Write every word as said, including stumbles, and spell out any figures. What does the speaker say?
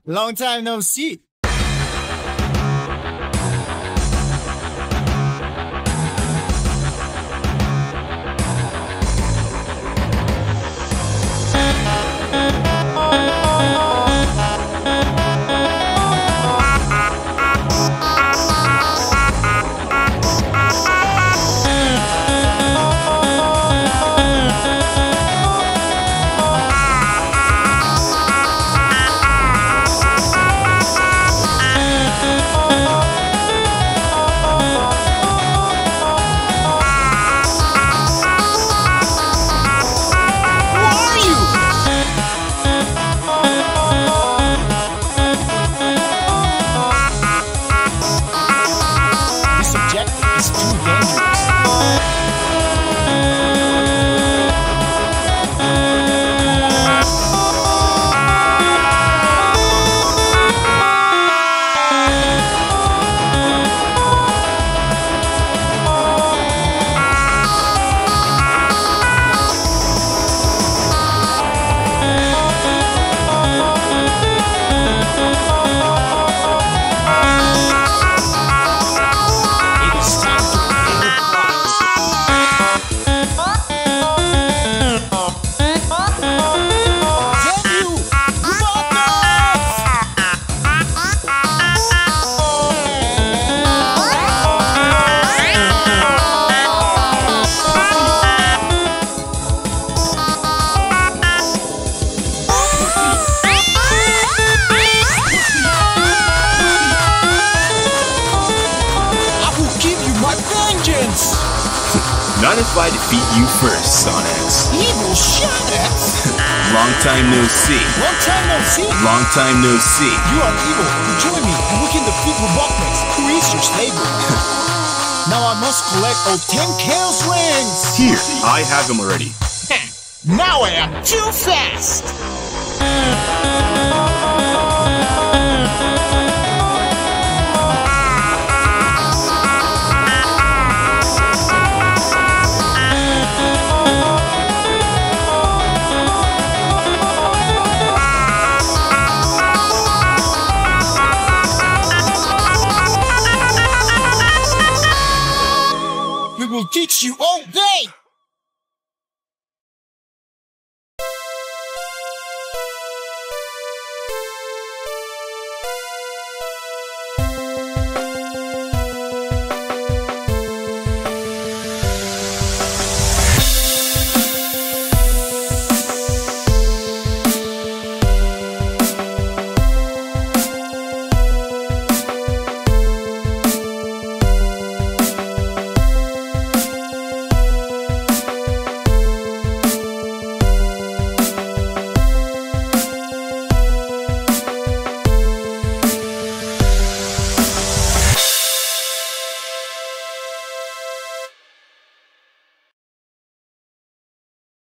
Long time no see. Not if I defeat you first, Sonex. Evil Sonex? Long time no see. Long time no see? Long time no see. You are evil. Join me and we can defeat Robotniks. Grease your slavery. Now I must collect all ten Chaos Rings. Here, I have them already. Now I am too fast. We will teach you all day!